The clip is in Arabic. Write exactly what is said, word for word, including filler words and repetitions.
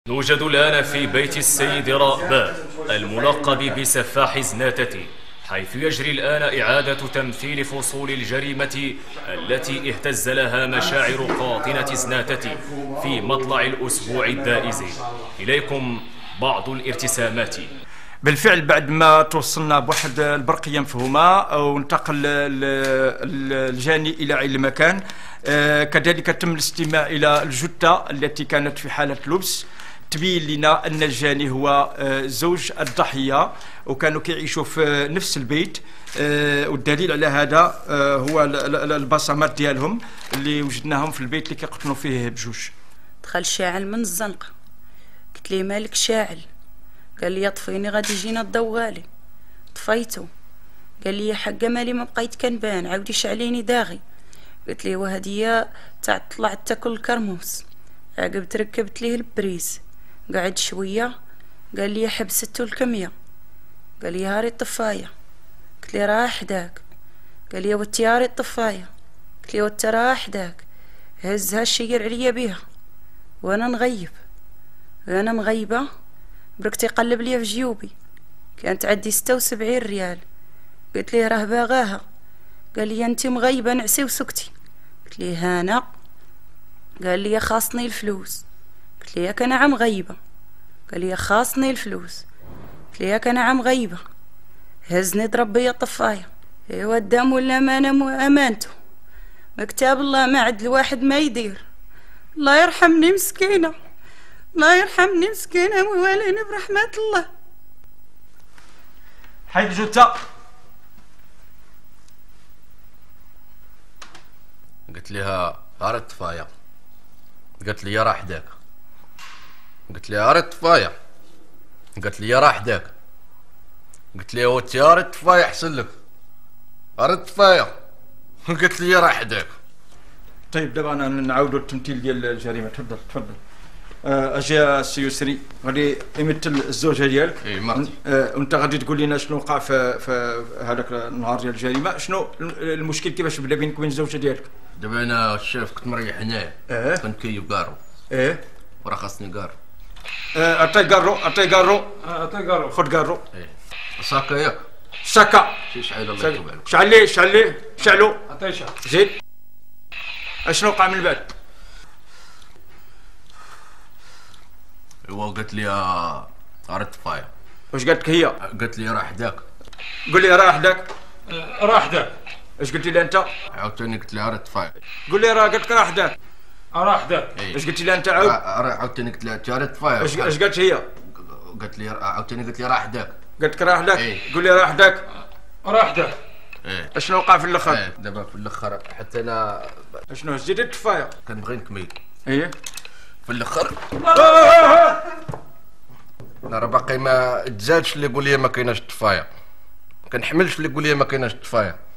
نوجد الآن في بيت السيد رأباه الملقب بسفاح زناتة، حيث يجري الآن إعادة تمثيل فصول الجريمة التي اهتز لها مشاعر قاطنة زناتة في مطلع الأسبوع الدائز. إليكم بعض الارتسامات. بالفعل بعد ما توصلنا بواحد البرقيه مفهومه وانتقل الجاني الى عين المكان، كذلك تم الاستماع الى الجثه التي كانت في حاله لبس تبين لنا ان الجاني هو زوج الضحيه وكانوا كيعيشوا في نفس البيت، والدليل على هذا هو البصمات ديالهم اللي وجدناهم في البيت اللي كيقطنوا فيه بجوج. دخل شاعل من الزنقه، قلت ليه مالك شاعل؟ قال لي طفيني غادي يجينا الضو غالي. طفيتو. قال لي حقا مالي ما بقيت كنبان، عاودي شعليني داغي. قلت ليه وهديه تاع طلعت تاكل الكرموس. عقبت ركبت ليه البريز، قعد شويه قال لي حبستو الكميه. قال لي هاري الطفايه. قلت لي راه حداك. قال لي وتياري الطفايه. قلت لي وانت راه حداك. هزها الشير عليا بيها وانا نغيب. وانا مغيبه برك تيقلب ليا في جيوبي، كانت عندي ستة وسبعين ريال. قلت ليه راه باغاها. قال لي انت مغيبه نعسي وسكتي. قلت ليه هانا. قال لي خاصني الفلوس. قلت ليه ياك انا عم غيبه. قال لي خاصني الفلوس. قلت ليه ياك انا عم غيبه. هزني ضرب بيا الطفايه. ايوا الدم والامانه امانته، مكتاب الله ما عد الواحد ما يدير. الله يرحمني مسكينه، الله يرحمني مسكينه ويواليني برحمه الله. حيد الجثه. قلت لها هار الطفايه. قالت لي راه حداك. قلت لها هار الطفايه. قالت لي راه حداك. قلت لها وانت هار الطفايه احسن لك. هار الطفايه. قالت لي راه حداك. طيب دابا انا نعاودوا التمثيل ديال الجريمه. تفضل تفضل. اجي السي يسري غادي يمثل الزوجه ديالك. اي مرتي. وانت غادي تقول لنا شنو وقع في في هذاك النهار ديال الجريمه، شنو المشكل كيفاش بدا بينك وبين الزوجه ديالك؟ دابا انا الشاف كنت مريح هنايا. اه كنت كيف كارو. ايه وراه خاصني كارو. اه عطي كارو عطي كارو عطي كارو. خذ كارو. ايه صاكا ياك. ساكا. شي شعل الله يتوب عليك. شعل ليه شعل ليه شعلو. عطي شعل. زيد. اشنو وقع من بعد؟ ايوا قالت لي راه الطفايه. واش قالت لك هي؟ قالت لي راه حداك. قول لي راه حداك. راه حداك. اش قلتي لها انت؟ عاوتاني قلت لها راه الطفايه. قول لي راه قالت لك راه حداك. راه حداك. اش قلتي لها انت عاود؟ راه عاوتاني قلت لها انت راه الطفايه. اش اش قالت هي؟ قالت لي عاوتاني قالت لي راه حداك. قالت لك راه حداك؟ ايه. قول لي راه حداك. راه حداك. ايه. اشنو وقع في الاخر؟ ايه دابا في الاخر حتى انا اشنو هزيت الطفايه؟ كنبغي نكمل. ايه في الاخر انا راه باقي ما تزادش اللي يقول لي ما كايناش الطفايه، كنحملش اللي يقول لي ما كايناش الطفايه.